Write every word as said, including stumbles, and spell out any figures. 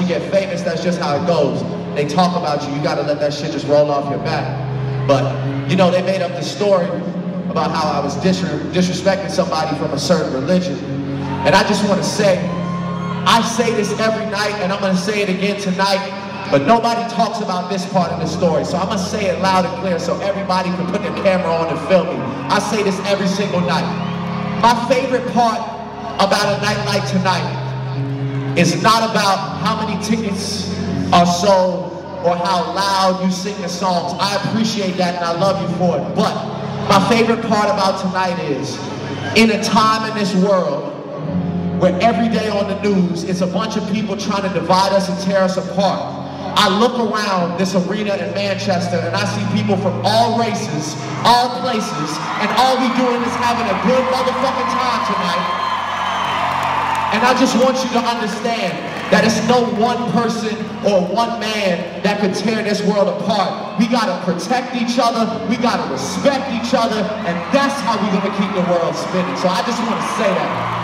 get famous, that's just how it goes. They talk about you, you gotta let that shit just roll off your back. But, you know, they made up this story about how I was dis disrespecting somebody from a certain religion. And I just want to say, I say this every night, and I'm going to say it again tonight, but nobody talks about this part of the story. So I'm going to say it loud and clear so everybody can put their camera on and film me. I say this every single night. My favorite part about a night like tonight is not about how many tickets are sold or how loud you sing the songs. I appreciate that and I love you for it. But my favorite part about tonight is, in a time in this world where every day on the news it's a bunch of people trying to divide us and tear us apart, I look around this arena in Manchester and I see people from all races, all places, and all we doing is having a good motherfucking time tonight. And I just want you to understand that it's no one person or one man that could tear this world apart. We gotta protect each other, we gotta respect each other, and that's how we're gonna keep the world spinning. So I just wanna say that.